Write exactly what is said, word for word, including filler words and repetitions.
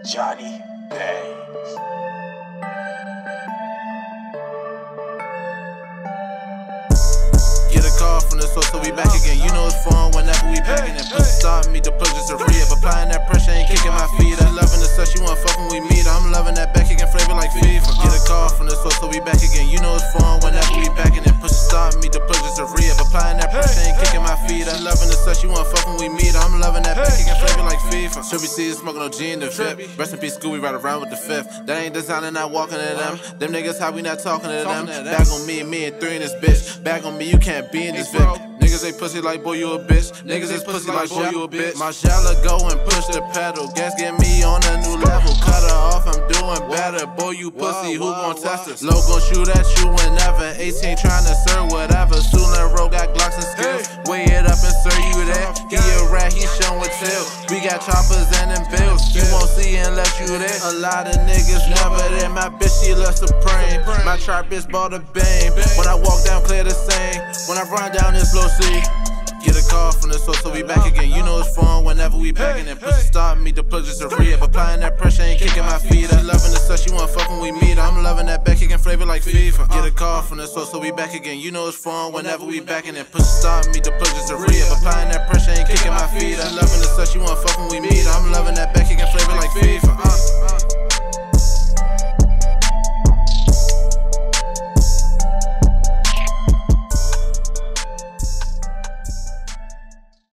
Johnny Bangs. Get a call from the source, so we back again. You know it's fun whenever we packing it. Push stop me, the plug just a re-up. Applying that pressure, ain't kicking my feet. I'm loving the stuff, she wanna fuck when we meet. I'm loving that back kicking flavor like FIFA. Get a call from the source, so we back again. You know it's fun whenever we packing it. Push stop me, the plug just a re-up. Applying that pressure, ain't kicking my feet. I'm loving the stuff, she wanna fuck when we meet. I'm loving that back kicking flavor like FIFA. Should be see smoking on G in the V I P. Rest in peace, school, we ride around with the fifth. That ain't designing, not walking to them. Them niggas how we not talking to them. Back on me, me and three in this bitch. Back on me, you can't be in this V I P. Niggas ain't pussy like boy you a bitch. Niggas is pussy like boy you a bitch. My shala go and push the pedal. Gas get me on a new level. Cut her off, I'm doing better. Boy you pussy, who gon' test us? Low gon' shoot at you whenever. eighteen tryna serve whatever. Sooner road got Glocks and skills. Weigh it up and serve you there. He a rat, he showing tail. We got choppers and them bills. You won't see unless you there. A lot of niggas never there. My bitch she left supreme. My trap bitch bought a bang. When I walk down clear the same. When I run down this low C. Get a call from the source, so we back again. You know it's fun whenever we packing it. Push stop me, the plug just a re-up. Applying that pressure, ain't kicking my feet. I'm loving the stuff, she wanna fuck when we meet. I'm loving that back kicking flavor like FIFA. Get a call from the source, so we back again. You know it's fun whenever we packing it. Push stop me, the plug just a re-up. Applying that pressure, ain't kicking my feet. I'm loving the stuff, she wanna fuck when we meet. I'm loving that back kicking flavor like FIFA.